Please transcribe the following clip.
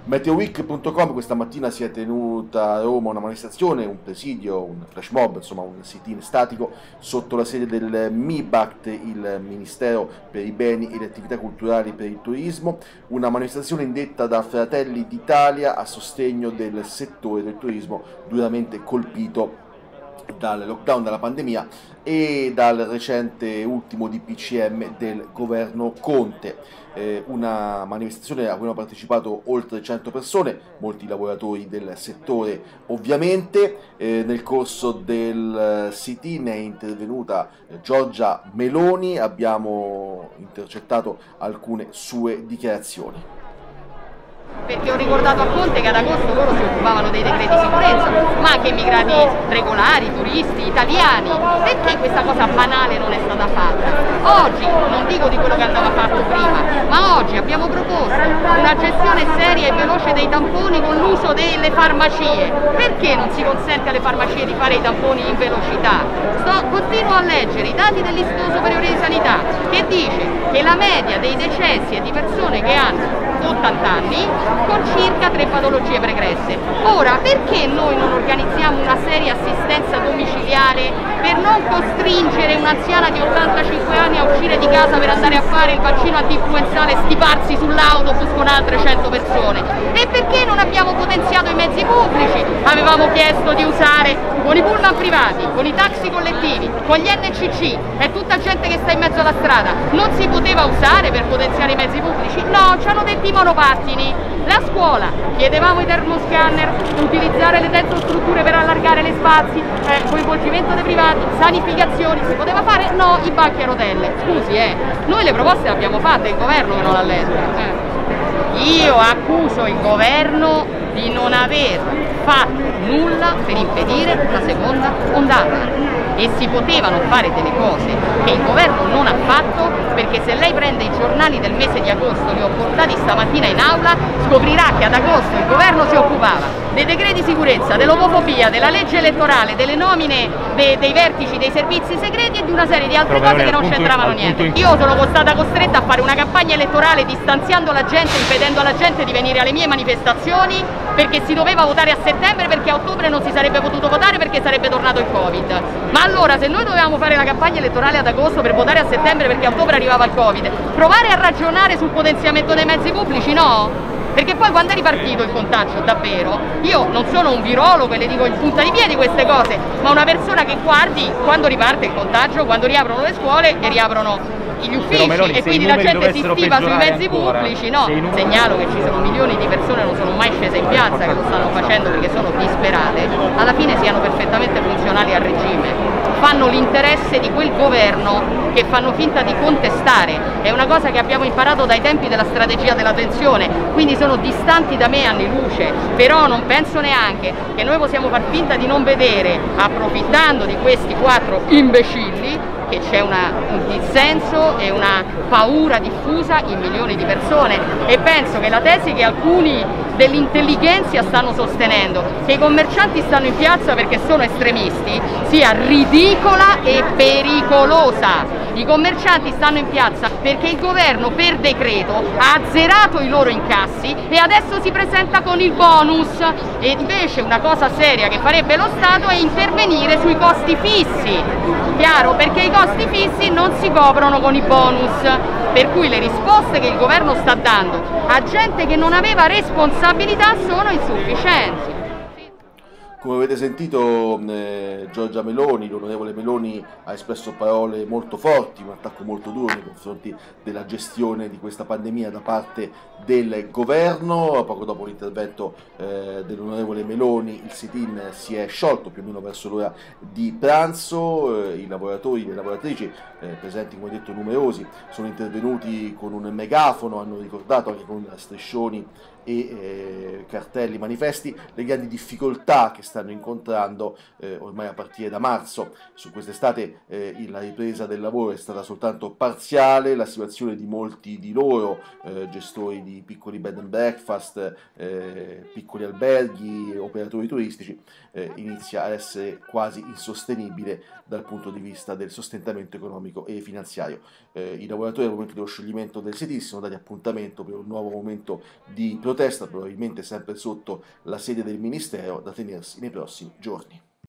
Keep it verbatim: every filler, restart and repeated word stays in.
Meteoweek punto com questa mattina si è tenuta a Roma una manifestazione, un presidio, un flash mob, insomma un sit-in statico sotto la sede del MIBACT, il Ministero per i Beni e le Attività Culturali per il Turismo, una manifestazione indetta da Fratelli d'Italia a sostegno del settore del turismo duramente colpito dal lockdown, dalla pandemia e dal recente ultimo D P C M del governo Conte. Eh, una manifestazione a cui hanno partecipato oltre cento persone, molti lavoratori del settore ovviamente. Eh, nel corso del sit-in è intervenuta Giorgia Meloni, abbiamo intercettato alcune sue dichiarazioni. Perché ho ricordato a Conte che ad agosto loro si occupavano dei decreti sicurezza, ma anche immigrati regolari, turisti, italiani. Perché questa cosa banale non è stata fatta? Oggi, non dico di quello che andava fatto prima, ma oggi abbiamo proposto una gestione seria e veloce dei tamponi con l'uso delle farmacie. Perché non si consente alle farmacie di fare i tamponi in velocità? Sto, continuo a leggere i dati dell'Istituto Superiore di Sanità che dice che la media dei decessi è di persone che hanno ottanta anni con circa tre patologie pregresse. Ora, perché noi non organizziamo una seria assistenza domiciliare per non costringere un'anziana di ottantacinque anni a uscire di casa per andare a fare il vaccino antinfluenzale e stiparsi sull'autobus con altre cento persone? E perché non abbiamo potenziato i mezzi pubblici? Avevamo chiesto di usare con i pullman privati, con i taxi collettivi, con gli N C C, è tutta gente che sta in mezzo alla strada. Non si poteva usare per potenziare i mezzi pubblici? No, ci hanno detto i monopattini. La scuola, chiedevamo i termoscanner, utilizzare le tensostrutture per allargare le spazi, eh, coinvolgimento dei privati, sanificazioni, si poteva fare? No, i banchi a rotelle. Scusi, eh, noi le proposte le abbiamo fatte, il governo che non l'ha lette. Eh. Io accuso il governo di non aver fatto nulla per impedire la seconda ondata. E si potevano fare delle cose che il governo non ha fatto, perché se lei prende i giornali del mese di agosto, li ho portati stamattina in aula, scoprirà che ad agosto il governo si occupava dei decreti sicurezza, dell'omofobia, della legge elettorale, delle nomine dei, dei vertici dei servizi segreti e di una serie di altre cose che non c'entravano niente. Io sono stata costretta a fare una campagna elettorale distanziando la gente, impedendo alla gente di venire alle mie manifestazioni, perché si doveva votare a settembre, perché a ottobre non si sarebbe potuto votare perché sarebbe tornato il Covid. Ma allora, se noi dovevamo fare la campagna elettorale ad agosto per votare a settembre perché a ottobre arrivava il Covid, provare a ragionare sul potenziamento dei mezzi pubblici, no? Perché poi quando è ripartito il contagio davvero, io non sono un virologo e le dico in punta di piedi queste cose, ma una persona che guardi quando riparte il contagio, quando riaprono le scuole e riaprono gli uffici, Meloni, e quindi la gente si stiva sui mezzi ancora, pubblici, no? Segnalo che ci sono milioni di persone che non sono mai scese in piazza, che lo stanno facendo perché sono disperate, alla fine siano perfettamente funzionali al regime. Fanno l'interesse di quel governo che fanno finta di contestare, è una cosa che abbiamo imparato dai tempi della strategia della tensione, quindi sono distanti da me anni luce, però non penso neanche che noi possiamo far finta di non vedere, approfittando di questi quattro imbecilli, che c'è un dissenso e una paura diffusa in milioni di persone, e penso che la tesi che alcuni dell'intelligenza stanno sostenendo, che i commercianti stanno in piazza perché sono estremisti, sia ridicola e pericolosa. I commercianti stanno in piazza perché il governo per decreto ha azzerato i loro incassi e adesso si presenta con il bonus, e invece una cosa seria che farebbe lo Stato è intervenire sui costi fissi, chiaro? Perché i costi fissi non si coprono con i bonus, per cui le risposte che il governo sta dando a gente che non aveva responsabilità sono insufficienti. Come avete sentito, eh, Giorgia Meloni, l'onorevole Meloni, ha espresso parole molto forti, un attacco molto duro nei confronti della gestione di questa pandemia da parte del governo. Poco dopo l'intervento eh, dell'onorevole Meloni il sit-in si è sciolto più o meno verso l'ora di pranzo, eh, i lavoratori e le lavoratrici, eh, presenti come detto numerosi, sono intervenuti con un megafono, hanno ricordato anche con striscioni e eh, cartelli, manifesti, le grandi difficoltà che stanno incontrando eh, ormai a partire da marzo. Su quest'estate eh, la ripresa del lavoro è stata soltanto parziale, la situazione di molti di loro, eh, gestori di piccoli bed and breakfast, eh, piccoli alberghi, operatori turistici, eh, inizia a essere quasi insostenibile dal punto di vista del sostentamento economico e finanziario. Eh, I lavoratori al momento dello scioglimento del S E D I sono dati appuntamento per un nuovo momento di protesta, probabilmente sempre sotto la sede del Ministero, da tenersi nei prossimi giorni.